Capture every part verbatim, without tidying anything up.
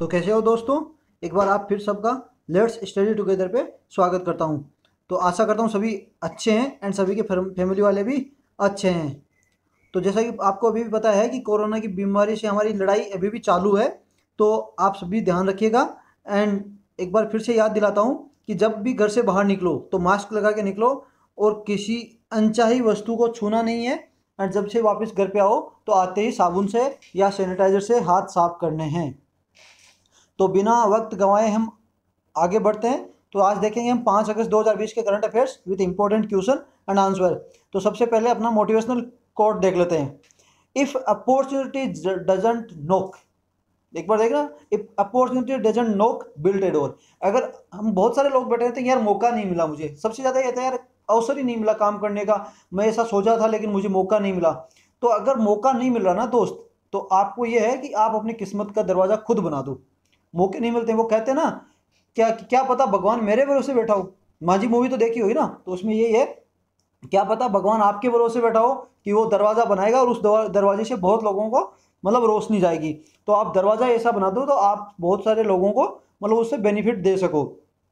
तो कैसे हो दोस्तों, एक बार आप फिर सबका लेट्स स्टडी टुगेदर पे स्वागत करता हूं। तो आशा करता हूं सभी अच्छे हैं एंड सभी के फैमिली वाले भी अच्छे हैं। तो जैसा कि आपको अभी भी पता है कि कोरोना की बीमारी से हमारी लड़ाई अभी भी चालू है, तो आप सभी ध्यान रखिएगा। एंड एक बार फिर से याद दिलाता हूँ कि जब भी घर से बाहर निकलो तो मास्क लगा के निकलो और किसी अनचाही वस्तु को छूना नहीं है। एंड जब से वापस घर पे आओ तो आते ही साबुन से या सैनिटाइजर से हाथ साफ करने हैं। तो बिना वक्त गंवाए हम आगे बढ़ते हैं। तो आज देखेंगे हम पाँच अगस्त दो हज़ार बीस के current affairs with important question and answer. तो सबसे पहले अपना मोटिवेशनल कोट देख लेते हैं। इफ अपॉर्चुनिटी डजंट नॉक, एक बार देखना, if opportunity doesn't knock build a door. अगर हम बहुत सारे लोग बैठे रहते हैं, यार मौका नहीं मिला मुझे, सबसे ज़्यादा ये था यार अवसर ही नहीं मिला काम करने का, मैं ऐसा सोचा था लेकिन मुझे मौका नहीं मिला। तो अगर मौका नहीं मिल रहा ना दोस्त, तो आपको ये है कि आप अपनी किस्मत का दरवाज़ा खुद बना दो। मौके नहीं मिलते, वो कहते हैं ना, क्या क्या पता भगवान मेरे भरोसे बैठा हो। माझी मूवी तो देखी होगी ना, तो उसमें यही है, क्या पता भगवान आपके भरोसे बैठा हो कि वो दरवाज़ा बनाएगा और उस दरवाजे से बहुत लोगों को मतलब रोशनी जाएगी। तो आप दरवाज़ा ऐसा बना दो तो आप बहुत सारे लोगों को मतलब उससे बेनिफिट दे सको।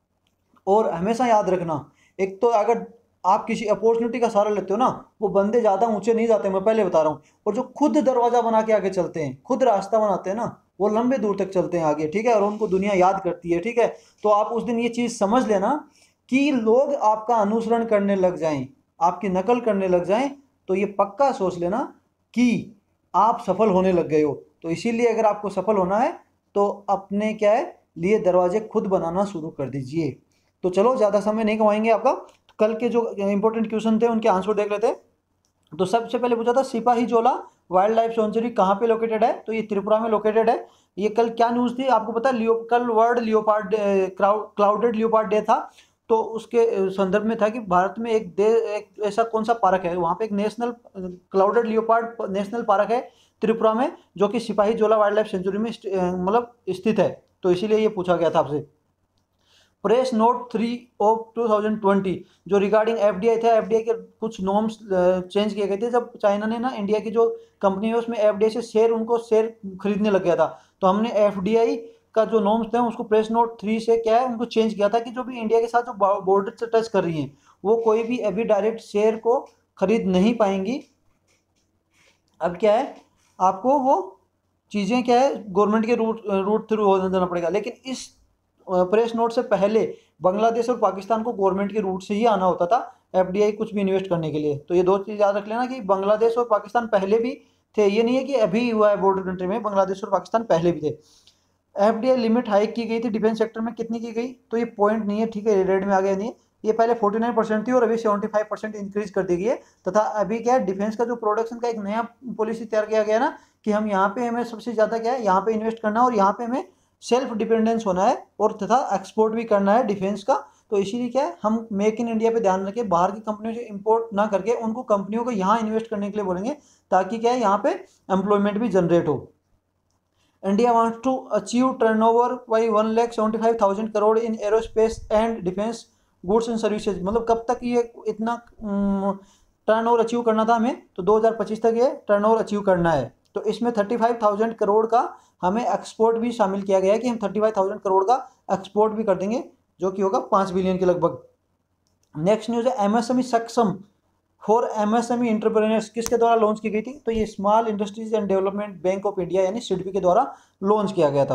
और हमेशा याद रखना, एक तो अगर आप किसी अपॉर्चुनिटी का सहारा लेते हो ना, वो बंदे ज़्यादा ऊंचे नहीं जाते, मैं पहले बता रहा हूँ। और जो खुद दरवाज़ा बना के आगे चलते हैं, खुद रास्ता बनाते हैं ना, वो लंबे दूर तक चलते हैं आगे, ठीक है, और उनको दुनिया याद करती है, ठीक है। तो आप उस दिन ये चीज़ समझ लेना कि लोग आपका अनुसरण करने लग जाएं, आपकी नकल करने लग जाएं, तो ये पक्का सोच लेना कि आप सफल होने लग गए हो। तो इसीलिए अगर आपको सफल होना है तो अपने क्या है लिए दरवाजे खुद बनाना शुरू कर दीजिए। तो चलो ज़्यादा समय नहीं गंवाएंगे आपका, तो कल के जो इंपॉर्टेंट क्वेश्चन थे उनके आंसर देख लेते हैं। तो सबसे पहले पूछा था सिपाही जोला वाइल्ड लाइफ सेंचुरी कहाँ पे लोकेटेड है, तो ये त्रिपुरा में लोकेटेड है। ये कल क्या न्यूज़ थी आपको पता है, लियो कल world leopard clouded leopard day था। तो उसके संदर्भ में था कि भारत में एक दे एक ऐसा कौन सा पार्क है, वहाँ पे एक national clouded leopard national park है त्रिपुरा में, जो कि सिपाही जोला वाइल्ड लाइफ सेंचुरी में मतलब स्थित है। तो इसीलिए ये पूछा गया था आपसे। Press note three of two thousand twenty जो रिगार्डिंग एफडीआई था, एफडीआई के कुछ नॉर्म्स चेंज किए गए थे जब चाइना ने ना इंडिया की जो कंपनी है उसमें एफडीआई से शेयर उनको शेयर खरीदने लग गया था। तो हमने एफडीआई का जो नॉर्म्स थे उसको प्रेस नोट थ्री से क्या है उनको चेंज किया था कि जो भी इंडिया के साथ जो बॉर्डर से टच कर रही हैं वो कोई भी अभी डायरेक्ट शेयर को खरीद नहीं पाएंगी। अब क्या है, आपको वो चीज़ें क्या है गवर्नमेंट के रूट रूट थ्रू हो जाना पड़ेगा। लेकिन इस प्रेस नोट से पहले बांग्लादेश और पाकिस्तान को गवर्नमेंट के रूट से ही आना होता था एफडीआई कुछ भी इन्वेस्ट करने के लिए। तो ये दो चीज़ याद रख लेना कि बांग्लादेश और पाकिस्तान पहले भी थे, ये नहीं है कि अभी हुआ है बॉर्डर कंट्री में, बांग्लादेश और पाकिस्तान पहले भी थे। एफडीआई लिमिट हाइक की गई थी डिफेंस सेक्टर में, कितनी की गई, तो ये पॉइंट नहीं है, ठीक है, रेड में आ गया नहीं है। ये पहले फोर्टी नाइन परसेंट थी और अभी सेवेंटी फाइव परसेंट इंक्रीज कर दी गई है। तथा अभी क्या है, डिफेंस का जो प्रोडक्शन का एक नया पॉलिसी तैयार किया गया ना कि हम यहाँ पे हमें सबसे ज़्यादा क्या है यहाँ पे इन्वेस्ट करना है और यहाँ पे हमें सेल्फ डिपेंडेंस होना है और तथा एक्सपोर्ट भी करना है डिफेंस का। तो इसीलिए क्या है हम मेक इन इंडिया पे ध्यान रखें, बाहर की कंपनियों से इंपोर्ट ना करके उनको कंपनियों को यहाँ इन्वेस्ट करने के लिए बोलेंगे, ताकि क्या है यहाँ पे एम्प्लॉयमेंट भी जनरेट हो। India wants to achieve turnover by one lakh seventy five thousand crore in aerospace and defence goods and services, मतलब कब तक ये इतना टर्नओवर अचीव करना था हमें, तो दो हज़ार पच्चीस तक ये टर्नओवर अचीव करना है। तो इसमें थर्टी फाइव थाउजेंड करोड़ का हमें एक्सपोर्ट भी शामिल किया गया है कि हम थर्टी फाइव थाउजेंड करोड़ का एक्सपोर्ट भी कर देंगे, जो कि होगा पाँच बिलियन के लगभग। नेक्स्ट न्यूज़ है MSME Saksham for MSME entrepreneurs किसके द्वारा लॉन्च की गई थी, तो ये small industries and development bank of India यानी सिडबी के द्वारा लॉन्च किया गया था।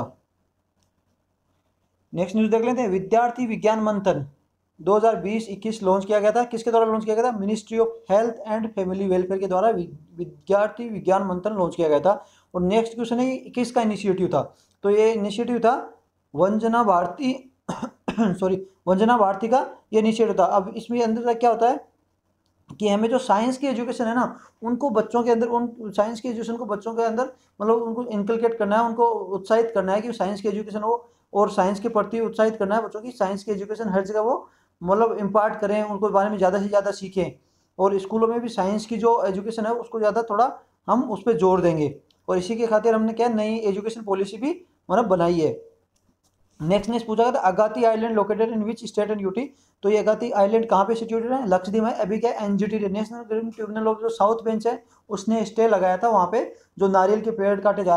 नेक्स्ट न्यूज़ देख लेते हैं, विद्यार्थी विज्ञान मंथन दो हज़ार बीस इक्कीस लॉन्च किया गया था, किसके द्वारा लॉन्च किया गया था, ministry of health and family welfare के द्वारा विद्यार्थी विज्ञान मंथन लॉन्च किया गया था। और नेक्स्ट क्वेश्चन है किसका इनिशिएटिव था, तो ये इनिशिएटिव था वंजना भारती सॉरी वंजना भारती का ये इनिशिएटिव था। अब इसमें अंदर क्या होता है कि हमें जो साइंस की एजुकेशन है ना उनको बच्चों के अंदर, उन साइंस की एजुकेशन को बच्चों के अंदर मतलब उनको इनकलकेट करना है, उनको उत्साहित करना है कि साइंस की एजुकेशन हो और साइंस के प्रति उत्साहित करना है बच्चों की, साइंस की एजुकेशन हर जगह वो मतलब इम्पार्ट करें, उनको बारे में ज़्यादा से ज़्यादा सीखें। और स्कूलों में भी साइंस की जो एजुकेशन है उसको ज़्यादा थोड़ा हम उस पर जोर देंगे। और इसी के खातिर हमने क्या नई एजुकेशन पॉलिसी भी मतलब बनाई है। नेक्स्ट नेक्स्ट पूछा गया था Agatti island located in which state and UT, तो ये अगाती आइलैंड कहाँ पे सिचुएटेड है, लक्षद्वीप है। अभी क्या NGT national green tribunal of जो साउथ बेंच है उसने स्टे लगाया था वहाँ पे, जो नारियल के पेड़ काटे जा रहे थे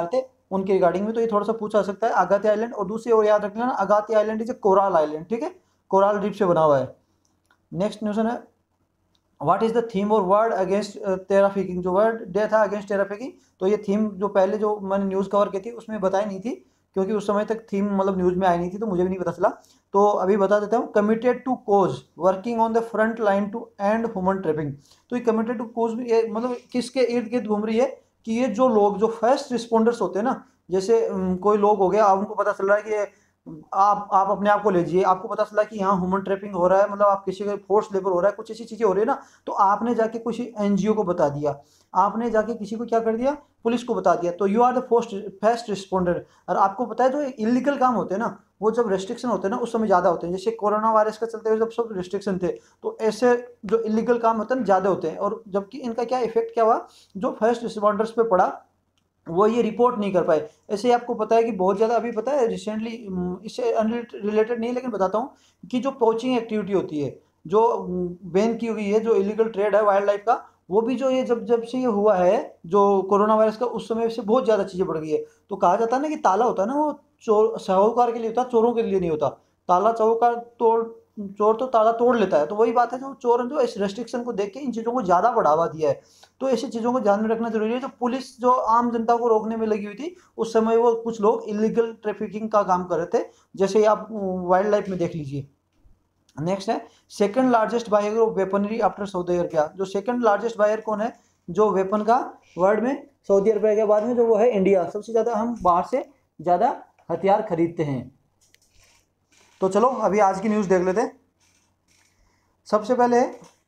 उनके रिगार्डिंग में, तो ये थोड़ा सा पूछा सकता है अगाती आइलैंड। और दूसरी और याद रख लेना, Agatti island is a coral island, ठीक है, कोराल रीफ से बना हुआ है। नेक्स्ट क्वेश्चन है व्हाट इज द थीम और वर्ड अगेंस्ट टेराफिकिंग, जो वर्ड डे था अगेंस्ट टेराफिकिंग, तो ये थीम जो पहले जो मैंने न्यूज़ कवर की थी उसमें बताई नहीं थी, क्योंकि उस समय तक थीम मतलब न्यूज़ में आई नहीं थी, तो मुझे भी नहीं पता चला, तो अभी बता देता हूँ। Committed to cause working on the front line to end human trafficking, तो ये कमिटेड टू कोज ये मतलब किसके इर्द गिर्द घूम रही है कि ये जो लोग जो फर्स्ट रिस्पॉन्डर्स होते हैं ना, जैसे अम, कोई लोग हो गया, अब उनको पता चल रहा है कि आप आप अपने आप को लीजिए, आपको पता चला कि यहाँ ह्यूमन ट्रैपिंग हो रहा है, मतलब आप किसी का फोर्स लेबर हो रहा है, कुछ ऐसी चीज़ें हो रही है ना, तो आपने जाके कुछ एनजीओ को बता दिया, आपने जाके किसी को क्या कर दिया, पुलिस को बता दिया, तो you are the first first responder. और आपको पता है जो इलीगल काम होते हैं ना, वो जब रेस्ट्रिक्शन होते हैं ना उस समय ज़्यादा होते हैं, जैसे कोरोना वायरस का चलते हुए जब सब रिस्ट्रिक्शन थे, तो ऐसे जो इलीगल काम होते हैं ज़्यादा होते हैं, और जबकि इनका क्या इफेक्ट क्या हुआ, जो फर्स्ट रिस्पॉन्डर्स पे पड़ा वो ये रिपोर्ट नहीं कर पाए। ऐसे ही आपको पता है कि बहुत ज़्यादा अभी पता है रिसेंटली, इससे रिलेटेड नहीं लेकिन बताता हूँ कि जो पोचिंग एक्टिविटी होती है जो बैन की हुई है, जो इलीगल ट्रेड है वाइल्ड लाइफ का, वो भी जो ये जब जब से ये हुआ है जो कोरोना वायरस का, उस समय से बहुत ज़्यादा चीज़ें बढ़ गई है। तो कहा जाता है ना कि ताला होता है ना वो चोर साहूकार के लिए होता है, चोरों के लिए नहीं होता। ताला साहूकार तोड़ चोर तो ताला तोड़ लेता है, तो वही बात है, जो चोर जो इस रेस्ट्रिक्शन को देख के इन चीज़ों को ज़्यादा बढ़ावा दिया है, तो ऐसी चीज़ों को ध्यान में रखना जरूरी है। जो पुलिस जो आम जनता को रोकने में लगी हुई थी उस समय, वो कुछ लोग इलीगल ट्रैफिकिंग का काम कर रहे थे, जैसे आप वाइल्ड लाइफ में देख लीजिए। नेक्स्ट है second largest buyer of weaponry after Saudi Arabia, जो सेकंड लार्जेस्ट बायर कौन है जो वेपन का वर्ल्ड में, सऊदी अरेबिया के बाद में जो वो है इंडिया, सबसे ज़्यादा हम बाहर से ज़्यादा हथियार खरीदते हैं। तो चलो अभी आज की न्यूज़ देख लेते हैं। सबसे पहले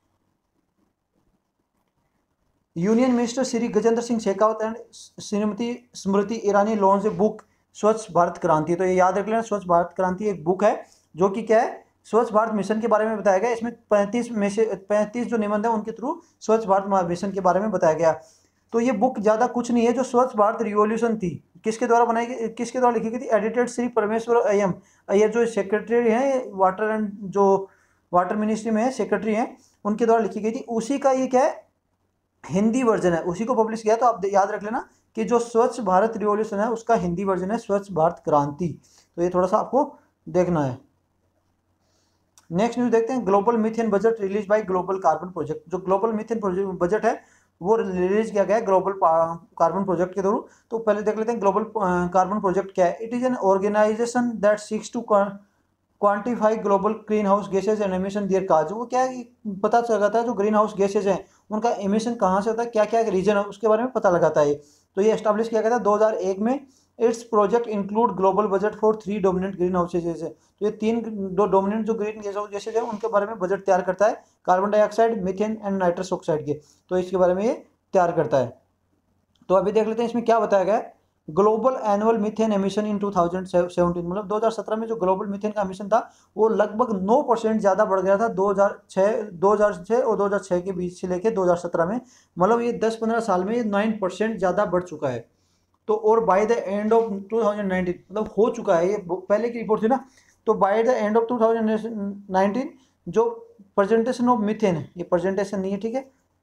union minister Shri Gajendra Singh Shekhawat and Shrimati Smriti Irani launch a book Swachh Bharat क्रांति, तो ये याद रख लेना, स्वच्छ भारत क्रांति एक बुक है जो कि क्या है, स्वच्छ भारत मिशन के बारे में बताया गया। इसमें पैंतीस में से पैंतीस जो निबंध है उनके थ्रू स्वच्छ भारत मिशन के बारे में बताया गया। तो ये बुक ज़्यादा कुछ नहीं है, जो स्वच्छ भारत रिवॉल्यूशन थी किसके द्वारा बनाई गई, किसके द्वारा लिखी गई थी, एडिटेड श्री परमेश्वर अय्यम अय्यर, जो सेक्रेटरी हैं वाटर एंड जो वाटर मिनिस्ट्री में है सेक्रेटरी हैं, उनके द्वारा लिखी गई थी। उसी का ये क्या है, हिंदी वर्जन है, उसी को पब्लिश किया। तो आप याद रख लेना कि जो स्वच्छ भारत रिवॉल्यूशन है उसका हिंदी वर्जन है स्वच्छ भारत क्रांति, तो ये थोड़ा सा आपको देखना है। नेक्स्ट न्यूज़ देखते हैं, global methane budget release by global carbon project, जो ग्लोबल मीथेन बजट है वो रिलीज किया गया है ग्लोबल कार्बन प्रोजेक्ट के थ्रू। तो पहले देख लेते हैं ग्लोबल कार्बन प्रोजेक्ट क्या है। It is an organisation that seeks to quantify global greenhouse gases and emission their cause, वो क्या है पता चल जाता है जो ग्रीन हाउस गैसेज हैं उनका एमिशन कहाँ से होता है, क्या क्या रीजन है उसके बारे में पता लगाता है। तो ये एस्टैब्लिश किया गया था दो हज़ार एक में। It's project include global budget for three dominant greenhouses है, तो ये तीन दो डोमिनेंट जो ग्रीन गैसेज है उनके बारे में बजट तैयार करता है, carbon dioxide, methane and nitrous oxide के, तो इसके बारे में ये तैयार करता है। तो अभी देख लेते हैं इसमें क्या बताया गया है। Global annual methane emission in two thousand seventeen, मतलब दो हज़ार सत्रह में जो ग्लोबल मीथेन का एमिशन था वो लगभग नौ परसेंट ज़्यादा बढ़ गया था दो हज़ार छः दो हज़ार छः और दो हज़ार छः के बीच से लेकर दो हज़ार सत्रह में, मतलब ये दस पंद्रह साल में नौ परसेंट ज़्यादा बढ़ चुका है। तो और by the end of two thousand nineteen, मतलब हो चुका है, ये पहले की रिपोर्ट थी ना, तो by the end of two thousand nineteen जो प्रेजेंटेशन ऑफ मीथेन है, ये प्रेजेंटेशन नहीं है, ठीक है,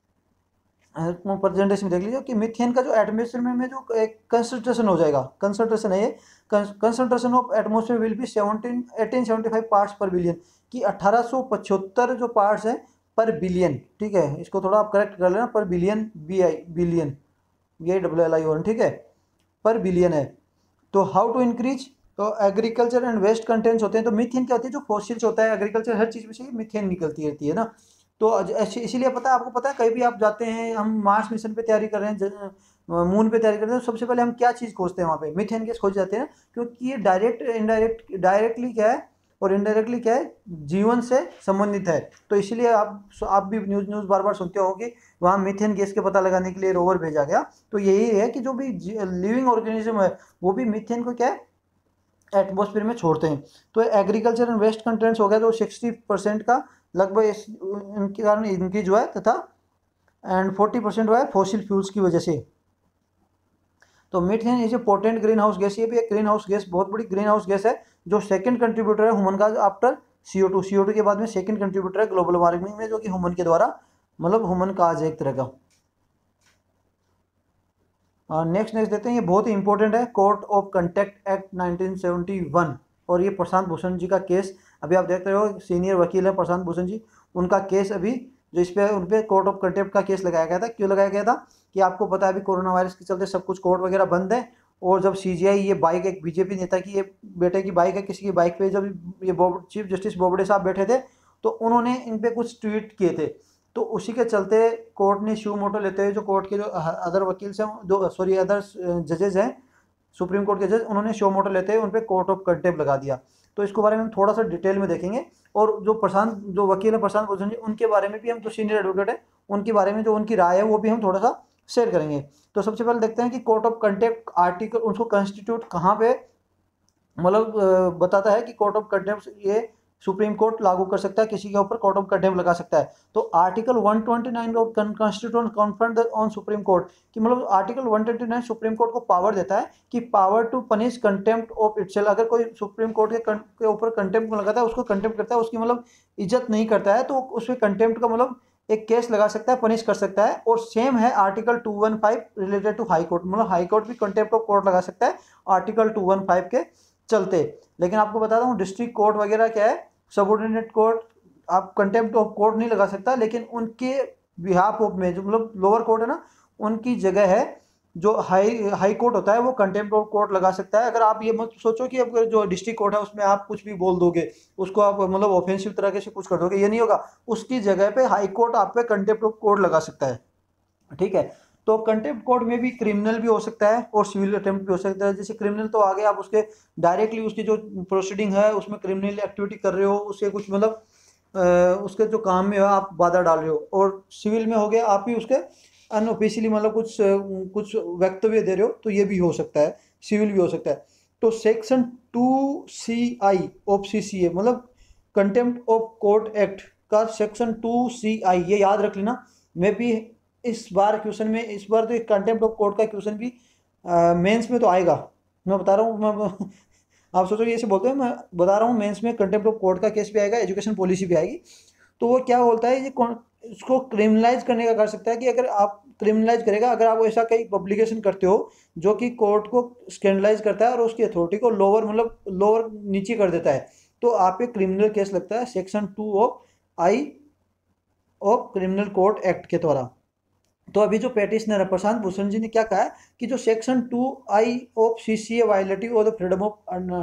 प्रेजेंटेशन में देख लीजिए कि मीथेन का जो एटमॉस्फेयर में, में जो एक कंसंट्रेशन हो जाएगा, कंसंट्रेशन है ये, concentration of atmosphere will be seventeen eighteen seventy five parts per billion, की अठारह सौ पचहत्तर जो पार्ट्स हैं पर बिलियन, ठीक है, इसको थोड़ा आप करेक्ट कर लेना, per billion B I billion B I W L I O, ठीक है, पर बिलियन है। तो हाउ टू इंक्रीज, तो एग्रीकल्चर एंड वेस्ट कंटेंट्स होते हैं, तो मीथेन क्या होती है, जो फॉसिल्स होता है एग्रीकल्चर हर चीज़ में से मीथेन निकलती रहती है ना। तो इसीलिए पता है आपको, पता है कहीं भी आप जाते हैं, हम मार्स मिशन पे तैयारी कर रहे हैं, मून पे तैयारी कर रहे हैं, तो सबसे पहले हम क्या चीज़ खोजते हैं वहाँ पे, मीथेन गैस खोज जाते हैं, क्योंकि ये डायरेक्ट इनडायरेक्ट डायरेक्टली क्या है और इनडायरेक्टली क्या है, जीवन से संबंधित है। तो इसीलिए आप आप भी न्यूज़ न्यूज़ बार बार सुनते हो कि वहाँ मीथेन गैस के पता लगाने के लिए रोवर भेजा गया। तो यही है कि जो भी लिविंग ऑर्गेनिज्म है वो भी मीथेन को क्या है एटमॉस्फेयर में छोड़ते हैं। तो एग्रीकल्चर एंड वेस्ट कंटेंट्स हो गया तो सिक्सटी परसेंट का लगभग इस इनके कारण इनकी जो है, तथा एंड फोर्टी परसेंट जो है फॉसिल फ्यूल्स की वजह से। तो methane is a potent greenhouse gas, ये भी एक ग्रीन हाउस गैस, बहुत बड़ी ग्रीन हाउस गैस है, जो सेकंड कंट्रीब्यूटर है ह्यूमन का after C O two, C O two के बाद में सेकंड कंट्रीब्यूटर है ग्लोबल वार्मिंग में, जो कि ह्यूमन के द्वारा, मतलब ह्यूमन काज है एक तरह का। नेक्स्ट नेक्स्ट देखते हैं, ये बहुत ही इंपॉर्टेंट है, court of contempt act nineteen seventy one, और ये प्रशांत भूषण जी का केस अभी आप देख रहे हो, सीनियर वकील है प्रशांत भूषण जी, उनका केस अभी जो इस पे उन पे कोर्ट ऑफ कंटेम्प्ट का केस लगाया गया था। क्यों लगाया गया था कि आपको पता है अभी कोरोना वायरस के चलते सब कुछ कोर्ट वगैरह बंद है, और जब सीजीआई ये बाइक, एक बीजेपी नेता की ये बेटे की बाइक है, किसी की बाइक पे जब ये चीफ जस्टिस बोबडे साहब बैठे थे तो उन्होंने इन पे कुछ ट्वीट किए थे, तो उसी के चलते कोर्ट ने शू मोटो लेते हुए जो कोर्ट के जो अदर वकील से दो सॉरी अदर जजेज हैं सुप्रीम कोर्ट के जज, उन्होंने शो मोटो लेते हुए उन पर कोर्ट ऑफ कंटेम्प्ट लगा दिया। तो इसको बारे में हम थोड़ा सा डिटेल में देखेंगे, और जो प्रशांत जो वकील है प्रशांत भूषण जी, उनके बारे में भी हम, जो सीनियर एडवोकेट है उनके बारे में जो उनकी राय है वो भी हम थोड़ा सा शेयर करेंगे। तो सबसे पहले देखते हैं कि कोर्ट ऑफ कंटेम्प्ट आर्टिकल उसको कॉन्स्टिट्यूट कहाँ पे मतलब बताता है कि कोर्ट ऑफ कंटेम्प्ट ये सुप्रीम कोर्ट लागू कर सकता है, किसी के ऊपर कोर्ट ऑफ कंटेम्प्ट लगा सकता है। तो article one twenty nine of constitution confront on supreme court कि मतलब article one twenty nine supreme court को पावर देता है कि power to punish contempt of itself. अगर कोई सुप्रीम कोर्ट के ऊपर कंटेम्प्ट लगाता है, उसको कंटेम्प्ट करता है, उसकी मतलब इज्जत नहीं करता है, तो उसमें कंटेम्प्ट का मतलब एक केस लगा सकता है, पनिश कर सकता है। और सेम है article two one five related to high court, मतलब हाई कोर्ट भी कंटेम्प्ट ऑफ कोर्ट लगा सकता है आर्टिकल टू वन फाइव के चलते। लेकिन आपको बताता हूँ डिस्ट्रिक्ट कोर्ट वगैरह क्या है, सबऑर्डिनेट कोर्ट आप कंटेम्प्ट ऑफ कोर्ट नहीं लगा सकता, लेकिन उनके बिहाफ ऑफ में जो मतलब लोअर कोर्ट है ना, उनकी जगह है जो हाई हाई कोर्ट होता है वो कंटेम्प्ट ऑफ कोर्ट लगा सकता है। अगर आप ये मत सोचो कि अब जो डिस्ट्रिक्ट कोर्ट है उसमें आप कुछ भी बोल दोगे, उसको आप मतलब ऑफेंसिव तरीके से कुछ कर दोगे, ये नहीं होगा। उसकी जगह पे हाई कोर्ट आप पे कंटेम्प्ट ऑफ कोर्ट लगा सकता है, ठीक है। तो कंटेम्प्ट कोर्ट में भी क्रिमिनल भी हो सकता है और सिविल अटेम्प्ट भी हो सकता है। जैसे क्रिमिनल तो आगे आप उसके डायरेक्टली उसकी जो प्रोसीडिंग है उसमें क्रिमिनल एक्टिविटी कर रहे हो, उसके कुछ मतलब उसके जो काम में हो आप बाधा डाल रहे हो, और सिविल में हो गया आप ही उसके अनऑफिशियली मतलब कुछ कुछ वक्तव्य दे रहे हो, तो ये भी हो सकता है, सिविल भी हो सकता है। तो section two C I of C C A मतलब कंटेम्प्ट ऑफ कोर्ट एक्ट का सेक्शन टू सी आई, ये याद रख लेना। मैं भी इस बार क्वेश्चन में इस बार तो एक कंटेम्प्ट ऑफ कोर्ट का क्वेश्चन भी मेंस में तो आएगा, मैं बता रहा हूँ। मैं आप सोचो ये ऐसे बोलते हैं, मैं बता रहा हूँ मेंस में कंटेम्प्ट ऑफ कोर्ट का केस भी आएगा, एजुकेशन पॉलिसी भी आएगी। तो वो क्या बोलता है, ये इसको क्रिमिनलाइज करने का कर सकता है कि अगर आप क्रिमिनलाइज करेगा अगर आप ऐसा कई पब्लिकेशन करते हो जो कि कोर्ट को स्कैंडलाइज करता है और उसकी अथॉरिटी को लोअर मतलब लोअर नीचे कर देता है, तो आप पे क्रिमिनल केस लगता है section two of I of criminal court act के द्वारा। तो अभी जो पेटिशनर है प्रशांत भूषण जी ने क्या कहा है कि जो section two I of C C A violative of the freedom of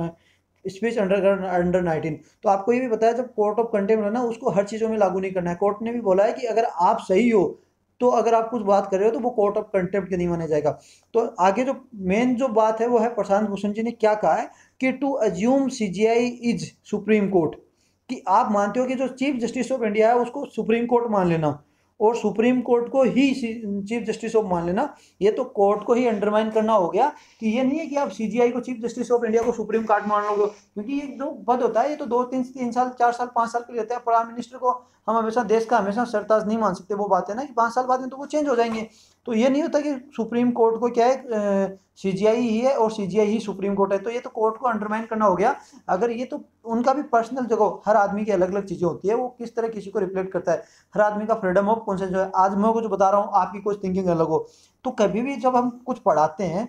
speech under under nineteen. तो आपको ये भी बताया जब कोर्ट ऑफ कंटेम्प्ट है ना, उसको हर चीज़ों में लागू नहीं करना है। कोर्ट ने भी बोला है कि अगर आप सही हो तो अगर आप कुछ बात कर रहे हो तो वो कोर्ट ऑफ कंटेम्प्ट के नहीं माना जाएगा। तो आगे जो मेन जो बात है वो है प्रशांत भूषण जी ने क्या कहा है कि to assume C G I is supreme court, कि आप मानते हो कि जो चीफ जस्टिस ऑफ इंडिया है उसको सुप्रीम कोर्ट मान लेना और सुप्रीम कोर्ट को ही चीफ जस्टिस ऑफ मान लेना, ये तो कोर्ट को ही अंडरमाइन करना हो गया। कि ये नहीं है कि आप सीजीआई को चीफ जस्टिस ऑफ इंडिया को सुप्रीम कोर्ट मान लोगे, क्योंकि ये जो पद होता है ये तो दो तीन तीन साल चार साल पाँच साल के लिए रहता है। प्राइम मिनिस्टर को हम हमेशा देश का हमेशा सरताज नहीं मान सकते, वो बात है ना कि पाँच साल बाद में तो वो चेंज हो जाएंगे। तो ये नहीं होता कि सुप्रीम कोर्ट को क्या है सीजीआई ही है और सीजीआई ही सुप्रीम कोर्ट है, तो ये तो कोर्ट को अंडरमाइन करना हो गया। अगर ये तो उनका भी पर्सनल जगह, हर आदमी की अलग अलग चीज़ें होती है, वो किस तरह किसी को रिफ्लेक्ट करता है, हर आदमी का फ्रीडम ऑफ कॉन्सेंस जो है। आज मैं कुछ बता रहा हूँ आपकी कुछ थिंकिंग अलग हो, तो कभी भी जब हम कुछ पढ़ाते हैं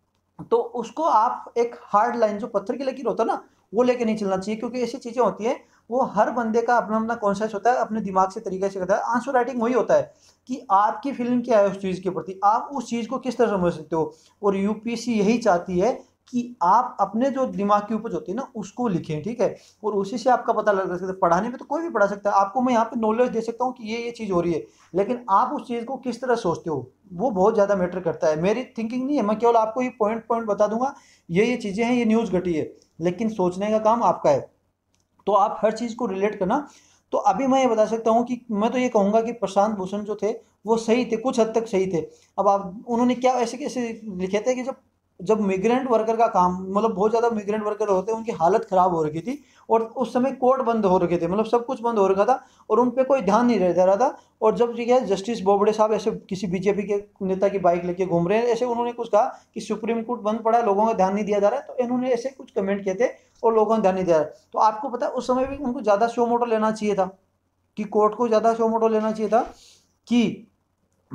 तो उसको आप एक हार्ड लाइन जो पत्थर की लकीर होता है ना वो लेके नहीं चलना चाहिए, क्योंकि ऐसी चीज़ें होती है वो हर बंदे का अपना अपना कॉन्सेंस होता है, अपने दिमाग से तरीके से करता है। आंसर राइटिंग वही होता है कि आपकी फीलिंग क्या है उस चीज़ के प्रति, आप उस चीज़ को किस तरह समझ सकते हो। और यूपीएससी यही चाहती है कि आप अपने जो दिमाग की उपज होती है ना उसको लिखें, ठीक है, और उसी से आपका पता लग सकता है। पढ़ाने में तो कोई भी पढ़ा सकता है, आपको मैं यहाँ पे नॉलेज दे सकता हूँ कि ये ये चीज़ हो रही है, लेकिन आप उस चीज़ को किस तरह सोचते हो वो बहुत ज़्यादा मैटर करता है। मेरी थिंकिंग नहीं है, मैं केवल आपको ये पॉइंट पॉइंट बता दूंगा, ये ये चीज़ें हैं, ये न्यूज़ घटी है, लेकिन सोचने का काम आपका है। तो आप हर चीज़ को रिलेट करना। तो अभी मैं ये बता सकता हूँ कि मैं तो ये कहूँगा कि प्रशांत भूषण जो थे वो सही थे, कुछ हद तक सही थे। अब आप उन्होंने क्या ऐसे कैसे लिखे थे कि जब जब मिग्रेंट वर्कर का काम मतलब बहुत ज़्यादा मिग्रेंट वर्कर होते हैं उनकी हालत ख़राब हो रखी थी और उस समय कोर्ट बंद हो रखे थे, मतलब सब कुछ बंद हो रखा था और उन पर कोई ध्यान नहीं रह रहा था। और जब ये जस्टिस बोबडे साहब ऐसे किसी बीजेपी के नेता की बाइक लेके घूम रहे हैं, ऐसे उन्होंने कुछ कहा कि सुप्रीम कोर्ट बंद पड़ा है, लोगों का ध्यान नहीं दिया जा रहा है, तो इन्होंने ऐसे कुछ कमेंट किए थे और लोगों का ध्यान नहीं दिया। तो आपको पता है उस समय भी उनको ज़्यादा शो मोटो लेना चाहिए था, कि कोर्ट को ज़्यादा शो मोटो लेना चाहिए था कि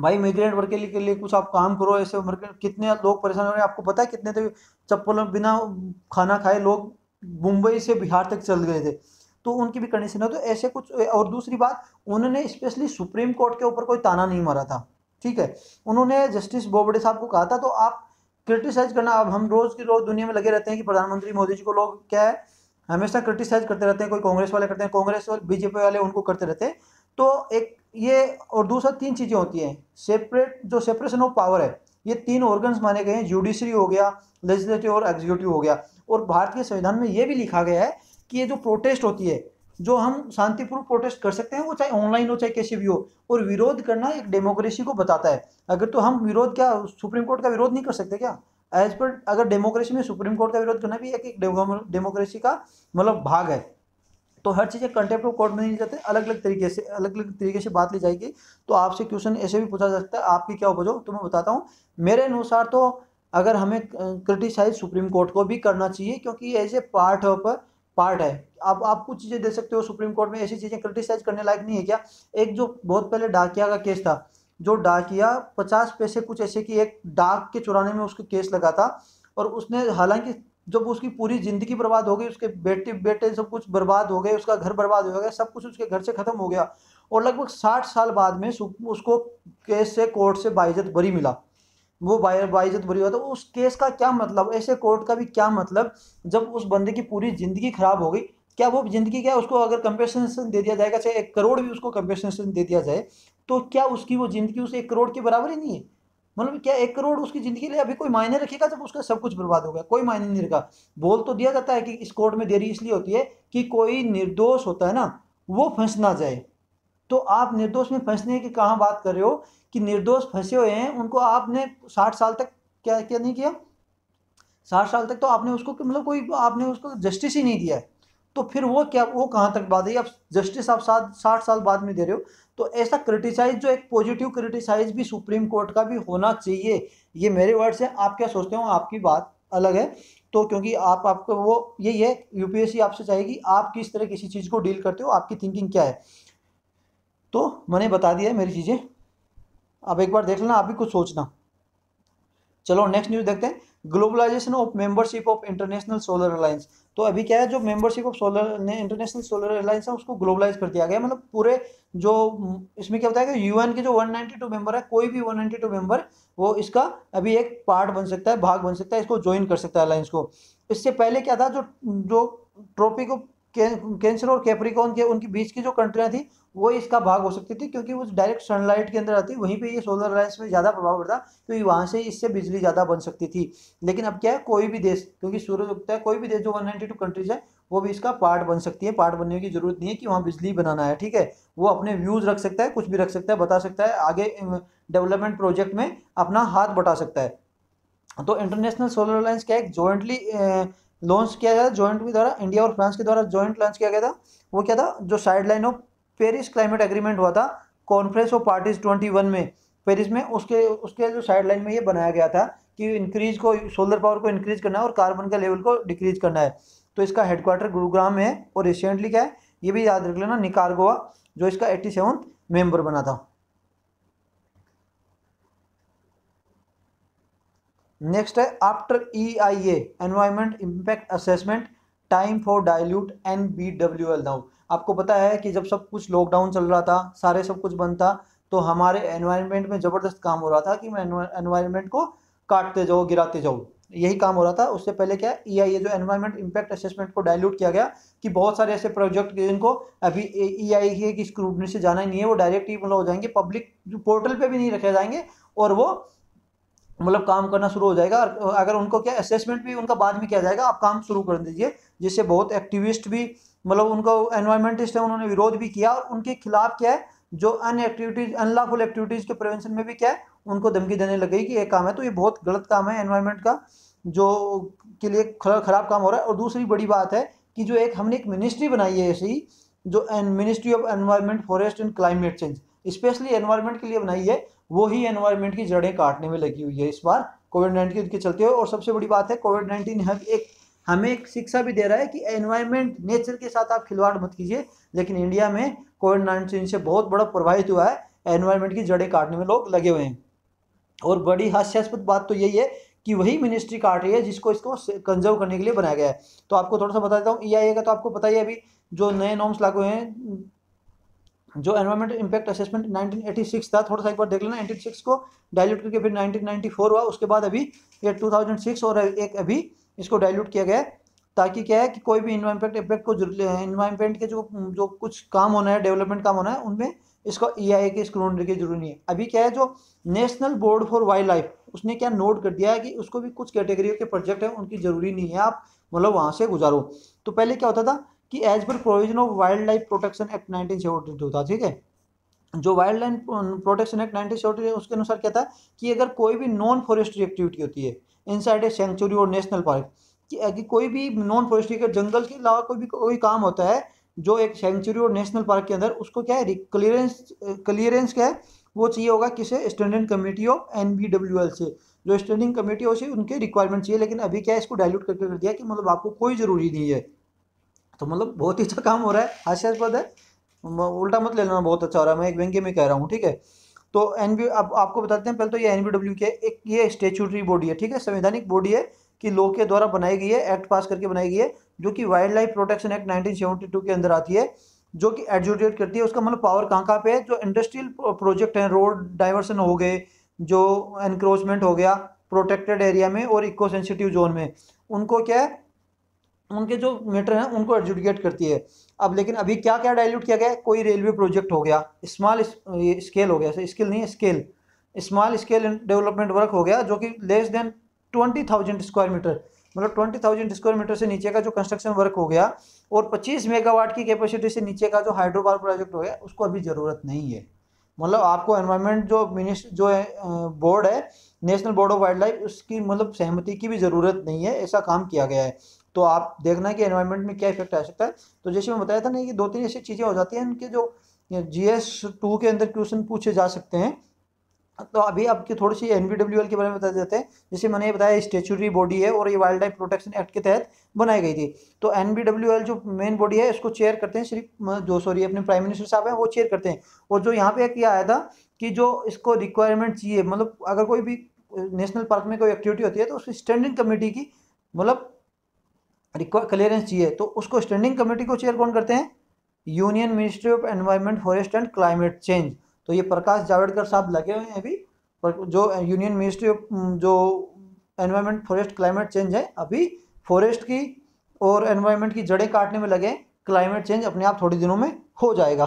भाई माइग्रेंट वर्कर के लिए, के लिए कुछ आप काम करो, ऐसे वर्कर कितने लोग परेशान हो रहे हैं, आपको पता है कितने तो चप्पल बिना खाना खाए लोग मुंबई से बिहार तक चल गए थे, तो उनकी भी कंडीशन है। तो ऐसे कुछ, और दूसरी बात, उन्होंने स्पेशली सुप्रीम कोर्ट के ऊपर कोई ताना नहीं मारा था, ठीक है, उन्होंने जस्टिस बोबडे साहब को कहा था। तो आप क्रिटिसाइज करना, अब हम रोज की रोज दुनिया में लगे रहते हैं कि प्रधानमंत्री मोदी जी को लोग क्या है हमेशा क्रिटिसाइज करते रहते हैं, कोई कांग्रेस वाले करते हैं, कांग्रेस और बीजेपी वाले उनको करते रहते हैं। तो एक ये, और दूसरा तीन चीजें होती हैं, सेपरेट जो सेपरेशन ऑफ पावर है, ये तीन ऑर्गन्स माने गए हैं, जुडिशरी हो गया, लेजिस्लेटिव और एग्जीक्यूटिव हो गया। और भारतीय संविधान में ये भी लिखा गया है कि ये जो प्रोटेस्ट होती है, जो हम शांतिपूर्वक प्रोटेस्ट कर सकते हैं, वो चाहे ऑनलाइन हो चाहे कैसे भी हो, और विरोध करना एक डेमोक्रेसी को बताता है। अगर तो हम विरोध, क्या सुप्रीम कोर्ट का विरोध नहीं कर सकते क्या? एज पर अगर डेमोक्रेसी में सुप्रीम कोर्ट का विरोध करना भी एक डेमोक्रेसी का मतलब भाग है। तो हर चीज़ें कंटेम्प्ट ऑफ कोर्ट में नहीं जाते, अलग अलग तरीके से अलग अलग तरीके से बात ली जाएगी। तो आपसे क्वेश्चन ऐसे भी पूछा जा सकता है, आपकी क्या उपज हो, तो मैं बताता हूँ। मेरे अनुसार तो अगर हमें क्रिटिसाइज सुप्रीम कोर्ट को भी करना चाहिए, क्योंकि as a part of part है। अब आप कुछ चीज़ें दे सकते हो सुप्रीम कोर्ट में, ऐसी चीज़ें क्रिटिसाइज करने लायक नहीं है क्या? एक जो बहुत पहले डाकिया का केस था, जो डाकिया पचास पैसे कुछ ऐसे की एक डाक के चुराने में उसका केस लगा था, और उसने हालांकि जब उसकी पूरी जिंदगी बर्बाद हो गई, उसके बेटे बेटे सब कुछ बर्बाद हो गए, उसका घर बर्बाद हो गया, सब कुछ उसके घर से खत्म हो गया, और लगभग साठ साल बाद में उसको केस से कोर्ट से बाइज्जत बरी मिला, वो बाइज्जत बरी हुआ। तो उस केस का क्या मतलब, ऐसे कोर्ट का भी क्या मतलब, जब उस बंदे की पूरी जिंदगी खराब हो गई, क्या वो जिंदगी, क्या उसको अगर कंपेंसेशन दे दिया जाएगा, चाहे एक करोड़ भी उसको कंपेंसेशन दे दिया जाए, तो क्या उसकी वो जिंदगी उस एक करोड़ के बराबर ही नहीं है? मतलब क्या एक करोड़ उसकी जिंदगी लिए अभी कोई मायने रखेगा जब उसका सब कुछ बर्बाद हो गया? कोई मायने नहीं रखा। बोल तो दिया जाता है कि इस कोर्ट में देरी इसलिए होती है कि कोई निर्दोष होता है ना, वो फंस ना जाए। तो आप निर्दोष में फंसने की कहाँ बात कर रहे हो कि निर्दोष फंसे हुए हैं, उनको आपने साठ साल तक क्या क्या नहीं किया, साठ साल तक तो आपने उसको मतलब कोई आपने उसको जस्टिस ही नहीं दिया है। तो फिर वो क्या, वो कहाँ तक बात है? आप जस्टिस आप सात साठ साल बाद में दे रहे हो। तो ऐसा क्रिटिसाइज, जो एक पॉजिटिव क्रिटिसाइज भी सुप्रीम कोर्ट का भी होना चाहिए। ये मेरे वर्ड्स हैं, आप क्या सोचते हो आपकी बात अलग है। तो क्योंकि आप आपको वो यही है, यूपीएससी आपसे चाहेगी आप किस तरह किसी चीज़ को डील करते हो, आपकी थिंकिंग क्या है। तो मैंने बता दिया है मेरी चीज़ें, अब एक बार देख लेना, आप भी कुछ सोचना। चलो नेक्स्ट न्यूज़ देखते हैं, globalisation of membership of international solar alliance. तो अभी क्या है, जो मेंबरशिप ऑफ सोलर ने इंटरनेशनल सोलर अलायंस है, उसको ग्लोबलाइज कर दिया गया। मतलब पूरे जो इसमें क्या होता है कि यूएन के जो एक सौ बानवे मेंबर है, कोई भी एक सौ बानवे मेंबर वो इसका अभी एक पार्ट बन सकता है, भाग बन सकता है, इसको ज्वाइन कर सकता है अलायंस को। इससे पहले क्या था, जो जो ट्रॉपिक ऑफ कैंसर और कैप्रिकॉर्न के उनके बीच की जो कंट्रियां थी, वो इसका भाग हो सकती थी, क्योंकि वो डायरेक्ट सनलाइट के अंदर आती, वहीं पे ये सोलर अलायंस में ज़्यादा प्रभाव पड़ता, क्योंकि वहाँ से इससे बिजली ज़्यादा बन सकती थी। लेकिन अब क्या है, कोई भी देश, क्योंकि सूरज उगता है, कोई भी देश जो एक सौ बानवे कंट्रीज है वो भी इसका पार्ट बन सकती है। पार्ट बनने की जरूरत नहीं है कि वहाँ बिजली बनाना है, ठीक है, वो अपने व्यूज़ रख सकता है, कुछ भी रख सकता है, बता सकता है, आगे डेवलपमेंट प्रोजेक्ट में अपना हाथ बटा सकता है। तो इंटरनेशनल सोलर अलायंस क्या है, जॉइंटली लॉन्च किया गया, जॉइंट के द्वारा, इंडिया और फ्रांस के द्वारा जॉइंट लॉन्च किया गया था। वो क्या था, जो sideline of Paris climate agreement हुआ था conference of parties twenty one में पेरिस में, उसके उसके जो साइडलाइन में ये बनाया गया था कि इंक्रीज को, सोलर पावर को इंक्रीज करना है और कार्बन का लेवल को डिक्रीज करना है। तो इसका हेडक्वार्टर गुरुग्राम में है, और रिसेंटली क्या है ये भी याद रख लेना, निकारागुआ जो इसका एट्टी सेवन मेंबर बना था। नेक्स्ट है, after E I A environment impact assessment time for dilute N B W L now. आपको पता है कि जब सब कुछ लॉकडाउन चल रहा था, सारे सब कुछ बंद था, तो हमारे एनवायरनमेंट में ज़बरदस्त काम हो रहा था कि मैं एनवायरनमेंट को काटते जाओ, गिराते जाओ, यही काम हो रहा था। उससे पहले क्या ई आई ए जो एनवायरनमेंट इम्पैक्ट असेसमेंट को डाइल्यूट किया गया, कि बहुत सारे ऐसे प्रोजेक्ट जिनको अभी ई आई ए की स्क्रूटनी से जाना ही नहीं है, वो डायरेक्ट ही मतलब हो जाएंगे, पब्लिक पोर्टल पे भी नहीं रखे जाएंगे, और वो मतलब काम करना शुरू हो जाएगा। अगर उनको क्या असेसमेंट भी उनका बाद में किया जाएगा, आप काम शुरू कर दीजिए। जिससे बहुत एक्टिविस्ट भी, मतलब उनको एनवायरमेंटिस्ट है, उन्होंने विरोध भी किया, और उनके खिलाफ क्या है, जो अन एक्टिविटीज अनलॉफुल एक्टिविटीज़ के प्रिवेंशन में भी क्या है, उनको धमकी देने लग गई कि ये काम है। तो ये बहुत गलत काम है एनवायरमेंट का, जो के लिए खराब काम हो रहा है। और दूसरी बड़ी बात है कि जो एक हमने एक मिनिस्ट्री बनाई है ऐसे ही, जो ministry of environment forest and climate change, specially environment के लिए बनाई है, वो ही एनवायरमेंट की जड़ें काटने में लगी हुई है इस बार कोविड नाइन्टीन के चलते हुए। और सबसे बड़ी बात है, कोविड नाइन्टीन हम एक हमें एक शिक्षा भी दे रहा है कि एनवायरमेंट नेचर के साथ आप खिलवाड़ मत कीजिए। लेकिन इंडिया में कोविड नाइन्टीन से बहुत बड़ा प्रभावित हुआ है एनवायरनमेंट की जड़ें काटने में लोग लगे हुए हैं। और बड़ी हास्यास्पद बात तो यही है कि वही मिनिस्ट्री काट रही है जिसको इसको कंजर्व करने के लिए बनाया गया है। तो आपको थोड़ा सा बता देता हूँ, ई आई ए का तो आपको पता ही है, अभी जो नए नॉर्म्स लागू हैं, जो environment impact assessment nineteen eighty six था, थोड़ा सा एक बार देख लेना, नाइनटीन एटी सिक्स को डाइल्यूट करके फिर नाइनटीन नाइंटी फोर हुआ, उसके बाद अभी ये टू थाउजेंड सिक्स और एक अभी इसको डाइल्यूट किया गया है, ताकि क्या है कि कोई भी इन्वायरमेंट इम्पैक्ट को इन्वायरमेंट के जो जो कुछ काम होना है, डेवलपमेंट काम होना है, उनमें इसको ई आई ए के स्क्रूटनी की जरूरत नहीं है। अभी क्या है, जो national board for wildlife उसने क्या नोट कर दिया है कि उसको भी कुछ कैटेगरी के प्रोजेक्ट है उनकी जरूरी नहीं है आप मतलब वहाँ से गुजारो। तो पहले क्या होता था कि as per provision of wildlife protection act nineteen seventy two था, ठीक है, जो wildlife protection act nineteen seventy two उसके अनुसार क्या था कि अगर कोई भी नॉन फॉरेस्ट्री एक्टिविटी होती है इनसाइड ए सेंचुरी और नेशनल पार्क, कि अगर कोई भी नॉन फॉरेस्ट्री के जंगल के अलावा कोई भी कोई काम होता है जो एक सेंचुरी और नेशनल पार्क के अंदर, उसको क्या है क्लियरेंस क्लियरेंस क्या है वो चाहिए होगा किसे, standing committee of N B W L से, जो स्टैंडिंग कमेटी हो उनके रिक्वायरमेंट चाहिए। लेकिन अभी क्या है, इसको डाइल्यूट करके कर दिया कि मतलब आपको कोई ज़रूरी नहीं है। तो मतलब बहुत ही अच्छा काम हो रहा है, हास्यास्पद है, उल्टा मत ले लेना, बहुत अच्छा हो रहा है, मैं एक व्यंग्य में कह रहा हूँ, ठीक है। तो एन बी अब आपको बताते हैं, पहले तो ये एन बी डब्ल्यू के एक ये स्टेचुटरी बॉडी है, ठीक है, संवैधानिक बॉडी है कि लॉ के द्वारा बनाई गई है, एक्ट पास करके बनाई गई है, जो कि wildlife protection act nineteen seventy two के अंदर आती है, जो कि एडजुडिकेट करती है। उसका मतलब पावर कहाँ कहाँ पे है, जो इंडस्ट्रियल प्रोजेक्ट हैं, रोड डाइवर्सन हो गए, जो एनक्रोचमेंट हो गया प्रोटेक्टेड एरिया में और इको सेंसिटिव जोन में, उनको क्या है, उनके जो मैटर हैं उनको एडजुडिकेट करती है। अब लेकिन अभी क्या क्या डाइल्यूट किया गया है, कोई रेलवे प्रोजेक्ट हो गया, स्मॉल स्केल हो गया, स्केल नहीं scale small scale development work हो गया, जो कि less than twenty thousand square metre, मतलब ट्वेंटी थाउजेंड स्क्वायर मीटर से नीचे का जो कंस्ट्रक्शन वर्क हो गया, और पच्चीस मेगावाट की कैपेसिटी से नीचे का जो हाइड्रो पावर प्रोजेक्ट हो गया, उसको अभी ज़रूरत नहीं है। मतलब आपको एनवायरनमेंट जो मिनिस्टर जो है बोर्ड है, national board of wildlife, उसकी मतलब सहमति की भी ज़रूरत नहीं है, ऐसा काम किया गया है। तो आप देखना कि एनवायरनमेंट में क्या इफेक्ट आ सकता है। तो जैसे मैं बताया था ना कि दो तीन ऐसी चीज़ें हो जाती हैं इनके जो जी एस टू के अंदर क्वेश्चन पूछे जा सकते हैं। तो अभी आपकी थोड़ी सी एन बी डब्ल्यू एल के बारे में बता देते हैं। जैसे मैंने ये बताया स्टेचुटरी बॉडी है और ये वाइल्ड लाइफ प्रोटेक्शन एक्ट के तहत बनाई गई थी। तो एन बी डब्ल्यू एल जो मेन बॉडी है इसको चेयर करते हैं सिर्फ जो सॉरी अपने प्राइम मिनिस्टर साहब हैं, वो चेयर करते हैं। और जो यहाँ पे किया आया था कि जो इसको रिक्वायरमेंट चाहिए, मतलब अगर कोई भी नेशनल पार्क में कोई एक्टिविटी होती है तो उसकी स्टैंडिंग कमेटी की मतलब क्लियरेंस चाहिए, तो उसको स्टैंडिंग कमेटी को चेयर कौन करते हैं, union ministry of environment forest and climate change. तो ये प्रकाश जावड़ेकर साहब लगे हुए हैं अभी, पर जो यूनियन मिनिस्ट्री ऑफ जो एनवायरनमेंट फॉरेस्ट क्लाइमेट चेंज है, अभी फॉरेस्ट की और एनवायरनमेंट की जड़ें काटने में लगे। क्लाइमेट चेंज अपने आप थोड़ी दिनों में हो जाएगा।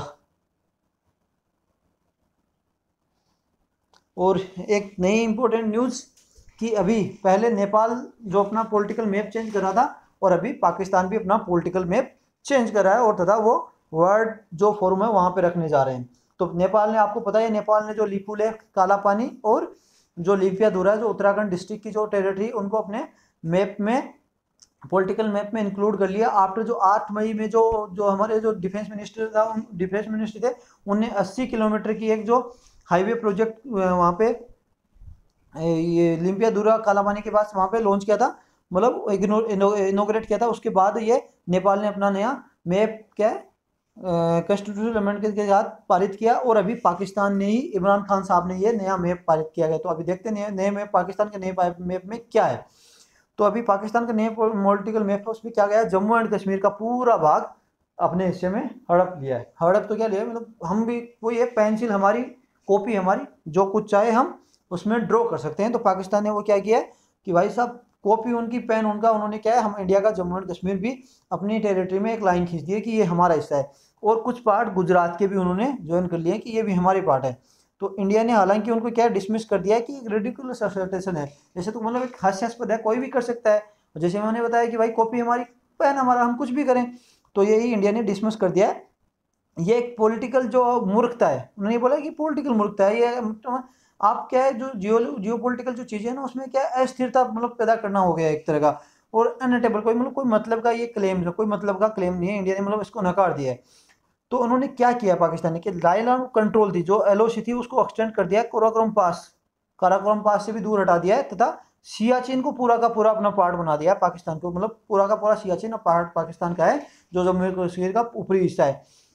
और एक नई इंपॉर्टेंट न्यूज़ कि अभी पहले नेपाल जो अपना पॉलिटिकल मैप चेंज कर रहा था, और अभी पाकिस्तान भी अपना पॉलिटिकल मैप चेंज कर रहा है, और तथा वो वर्ल्ड जो फोरम है वहाँ पे रखने जा रहे हैं। तो नेपाल ने, आपको पता है, नेपाल ने जो लिपू लेक, काला पानी और जो लिपियाधुरा है जो उत्तराखंड डिस्ट्रिक्ट की जो टेरिटरी, उनको अपने मैप में पॉलिटिकल मैप में इंक्लूड कर लिया। आफ्टर जो आठ मई में जो जो हमारे जो डिफेंस मिनिस्टर था डिफेंस मिनिस्टर थे उनने अस्सी किलोमीटर की एक जो हाईवे प्रोजेक्ट वहाँ पे ये लिपियाधुरा काला पानी के पास वहाँ पे लॉन्च किया था, मतलब इनोग्रेट किया था। उसके बाद ये नेपाल ने अपना नया मैप क्या है कॉन्स्टिट्यूशनल अमेंडमेंट के साथ पारित किया, और अभी पाकिस्तान ने ही, इमरान खान साहब ने ये नया मैप पारित किया गया। तो अभी देखते हैं नए मैप पाकिस्तान के नए मैप में क्या है। तो अभी पाकिस्तान का नए पॉलिटिकल मैप उसमें क्या गया, जम्मू एंड कश्मीर का पूरा भाग अपने हिस्से में हड़प लिया है। हड़प तो क्या लिया, मतलब हम भी कोई ये पेंसिल हमारी, कॉपी हमारी, जो कुछ चाहे हम उसमें ड्रॉ कर सकते हैं। तो पाकिस्तान ने वो क्या किया है कि भाई साहब कॉपी उनकी, पेन उनका, उन्होंने क्या है, हम इंडिया का जम्मू एंड कश्मीर भी अपनी टेरिटरी में एक लाइन खींच दी है कि ये हमारा हिस्सा है, और कुछ पार्ट गुजरात के भी उन्होंने ज्वाइन कर लिए कि ये भी हमारे पार्ट है। तो इंडिया ने हालांकि उनको क्या डिसमिस कर दिया है कि एक रेडिकुलस असर्टेशन है, जैसे तो मतलब एक हास्यास्पद है, कोई भी कर सकता है। जैसे मैंने बताया कि भाई कॉपी हमारी, पेन हमारा, हम कुछ भी करें, तो यही इंडिया ने डिसमिस कर दिया है। ये एक पॉलिटिकल जो मूर्खता है, उन्होंने बोला कि पॉलिटिकल मूर्खता है ये, आप क्या है जो जियो जियो पोलिटिकल जो चीज़ें हैं ना उसमें क्या अस्थिरता मतलब पैदा करना हो गया एक तरह का, और अनटेबल कोई मतलब कोई मतलब का ये क्लेम है, कोई मतलब का क्लेम नहीं है। इंडिया ने मतलब इसको नकार दिया है। तो उन्होंने क्या किया पाकिस्तान ने कि लाइन ऑफ कंट्रोल थी, जो एल ओ सी थी, उसको एक्सटेंड कर दिया, काराकोरम पास काराकोरम पास से भी दूर हटा दिया है, तथा सियाचिन को पूरा का पूरा अपना पार्ट बना दिया पाकिस्तान को, मतलब पूरा का पूरा सियाचिन पार्ट पाकिस्तान का है, जो जम्मू कश्मीर का ऊपरी हिस्सा है।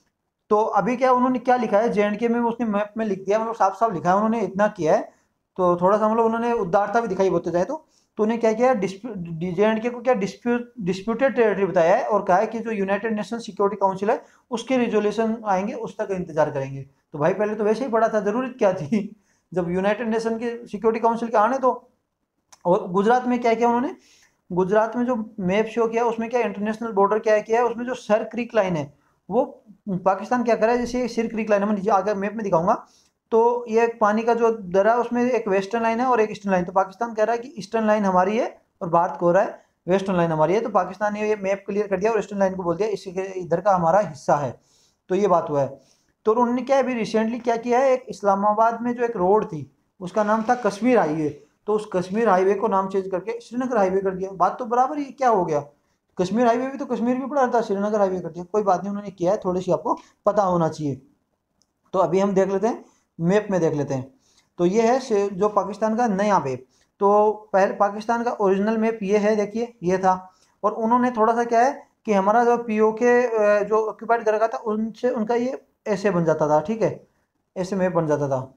तो अभी क्या उन्होंने क्या लिखा है, जे एंड के में उसने मैप में लिख दिया, मतलब साफ साफ लिखा है उन्होंने, इतना किया है। तो थोड़ा सा मतलब उन्होंने उदारता भी दिखाई बोलते जाए तो तो उन्हें क्या किया, जे एंड के को क्या डिस्प्यूट डिस्प्यूटेड टेरिटरी बताया है, और कहा है कि जो यूनाइटेड नेशन सिक्योरिटी काउंसिल है उसके रिजोल्यूशन आएंगे उस तक इंतजार करेंगे। तो भाई पहले तो वैसे ही पड़ा था, जरूरत क्या थी जब यूनाइटेड नेशन के सिक्योरिटी काउंसिल के आने तो। और गुजरात में क्या किया उन्होंने, गुजरात में जो मैप शो किया उसमें क्या इंटरनेशनल बॉर्डर क्या किया है, उसमें जो सर क्रीक लाइन है वो पाकिस्तान क्या करा है, जैसे सिर क्रीक लाइन है, मैं नीचे आगे मैप में दिखाऊंगा। तो ये एक पानी का जो दरा है उसमें एक वेस्टर्न लाइन है और एक ईस्टर्न लाइन। तो पाकिस्तान कह रहा है कि ईस्टर्न लाइन हमारी है और भारत को हो रहा है वेस्टर्न लाइन हमारी है। तो पाकिस्तान ने ये मैप क्लियर कर दिया और ईस्टर्न लाइन को बोल दिया इसी के इधर का हमारा हिस्सा है। तो ये बात हुआ है। तो उन्होंने क्या अभी रिसेंटली क्या किया है, एक इस्लामाबाद में जो एक रोड थी उसका नाम था कश्मीर हाईवे, तो उस कश्मीर हाईवे को नाम चेंज करके श्रीनगर हाईवे कर दिया। बात तो बराबर ही, क्या हो गया, कश्मीर हाईवे भी तो कश्मीर भी पड़ा था, श्रीनगर हाईवे कर दिया। कोई बात नहीं, उन्होंने किया है, थोड़ी सी आपको पता होना चाहिए। तो अभी हम देख लेते हैं मैप में, देख लेते हैं। तो ये है जो पाकिस्तान का नया मैप। तो पहले पाकिस्तान का ओरिजिनल मैप ये है, देखिए ये था। और उन्होंने थोड़ा सा क्या है कि हमारा जो पीओके जो ऑक्यूपाइड कर रखा था उनसे उनका ये ऐसे बन जाता था, ठीक है, ऐसे मैप बन जाता था,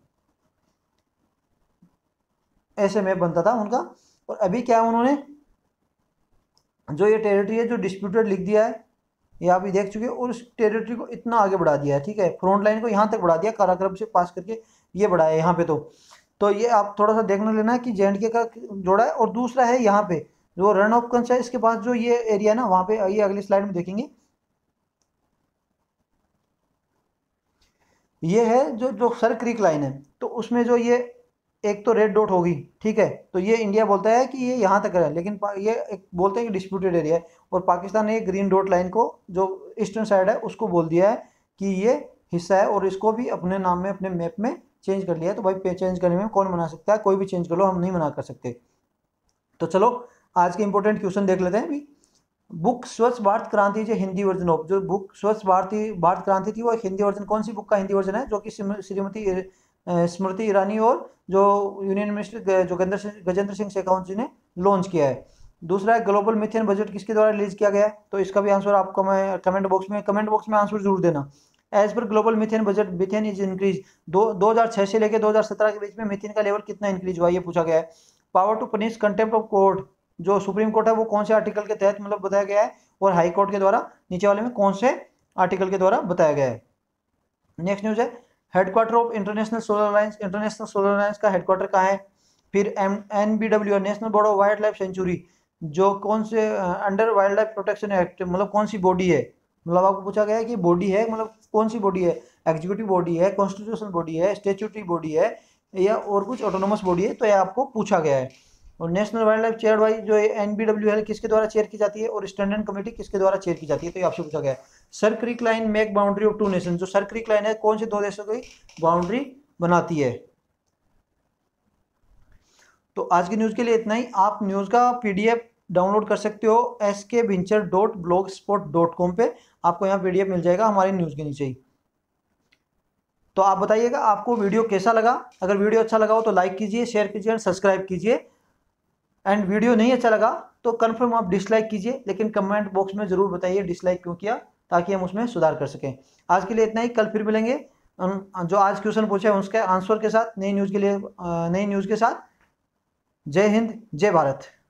ऐसे मैप बनता था उनका। और अभी क्या है उन्होंने जो ये टेरिटरी है जो डिस्प्यूटेड लिख दिया है, ये आप भी देख चुके हैं, और उस टेरिटरी को इतना आगे बढ़ा दिया है, ठीक है, फ्रंट लाइन को यहाँ तक बढ़ा दिया, काराकोरम से पास करके ये बढ़ाया है यहाँ पे। तो तो ये आप थोड़ा सा देखना लेना है कि जे एंड के का जोड़ा है। और दूसरा है यहाँ पे जो रन ऑफ कंस है, इसके पास जो ये एरिया है ना वहाँ पे, ये अगली स्लाइड में देखेंगे, ये है जो जो सर क्रीक लाइन है। तो उसमें जो ये एक तो रेड डॉट होगी, ठीक है, तो ये इंडिया बोलता है कि ये यहाँ तक है, लेकिन ये एक बोलते हैं कि डिस्प्यूटेड एरिया है। और पाकिस्तान ने ग्रीन डॉट लाइन को जो ईस्टर्न साइड है उसको बोल दिया है कि ये हिस्सा है, और इसको भी अपने नाम में अपने मैप में चेंज कर लिया है। तो भाई चेंज करने में कौन मना सकता है, कोई भी चेंज कर लो, हम नहीं मना कर सकते। तो चलो आज के इंपॉर्टेंट क्वेश्चन देख लेते हैं अभी। बुक स्वच्छ भारत क्रांति जो हिंदी वर्जन ऑफ, जो बुक स्वच्छ भारती भारत क्रांति थी वो एक हिंदी वर्जन, कौन सी बुक का हिंदी वर्जन है, जो कि श्रीमती स्मृति ईरानी और जो यूनियन मिनिस्टर जो गजेंद्र सिंह शेखावत जी ने लॉन्च किया है। दूसरा है ग्लोबल मिथेन बजट किसके द्वारा रिलीज किया गया है, तो इसका भी आंसर आपको मैं कमेंट बॉक्स में कमेंट बॉक्स में आंसर जरूर देना। As per global methane budget methane is increase, दो दो हजार छह से लेकर दो हजार सत्रह के बीच में मिथेन का लेवल कितना इंक्रीज हुआ ये पूछा गया है। Power to punish contempt of court, जो सुप्रीम कोर्ट है वो कौन से आर्टिकल के तहत मतलब बताया गया है, और हाई कोर्ट के द्वारा नीचे वाले में कौन से आर्टिकल के द्वारा बताया गया है। नेक्स्ट न्यूज है headquarter of international solar alliance, international solar alliance का हेडक्वार्टर कहाँ है। फिर M N B W national board of wildlife sanctuary, जो कौन से under wildlife protection act मतलब कौन सी बॉडी है, मतलब आपको पूछा गया है कि बॉडी है मतलब कौन सी बॉडी है, एग्जीक्यूटिव बॉडी है, कॉन्स्टिट्यूशनल बॉडी है, स्टेच्यूटरी बॉडी है, या और कुछ ऑटोनोमस बॉडी है, तो यह आपको पूछा गया है। और national wildlife chair by जो एन बी डब्ल्यू है किसके द्वारा चेयर की जाती है, और स्टैंडिंग कमेटी किसके द्वारा चेयर की जाती है, तो ये आपसे पूछा गया है। Sir creek line make boundary of two nation, जो सर क्रीक लाइन है कौन से दो देशों की बाउंड्री बनाती है। तो आज की न्यूज के लिए इतना ही। आप न्यूज का पीडीएफ डाउनलोड कर सकते हो एस के विंचर dot blogspot dot com पे, आपको यहाँ पीडीएफ मिल जाएगा हमारी न्यूज के नीचे ही। तो आप बताइएगा आपको वीडियो कैसा लगा, अगर वीडियो अच्छा लगा हो तो लाइक कीजिए, शेयर कीजिए एंड सब्सक्राइब कीजिए। एंड वीडियो नहीं अच्छा लगा तो कन्फर्म आप डिसलाइक कीजिए, लेकिन कमेंट बॉक्स में जरूर बताइए डिसलाइक क्यों किया, ताकि हम उसमें सुधार कर सकें। आज के लिए इतना ही, कल फिर मिलेंगे जो आज क्वेश्चन पूछे हैं उसके आंसर के साथ, नई न्यूज़ के लिए नई न्यूज़ के साथ। जय हिंद, जय भारत।